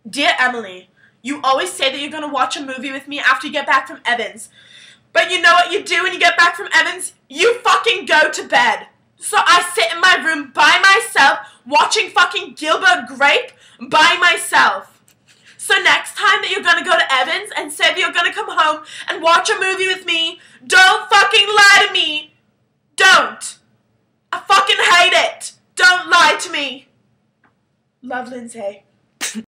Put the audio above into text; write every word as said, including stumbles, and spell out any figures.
Dear Emily, you always say that you're going to watch a movie with me after you get back from Evans. But you know what you do when you get back from Evans? You fucking go to bed. So I sit in my room by myself watching fucking Gilbert Grape by myself. So next time that you're going to go to Evans and say that you're going to come home and watch a movie with me, don't fucking lie to me. Don't. I fucking hate it. Don't lie to me. Love, Lindsay.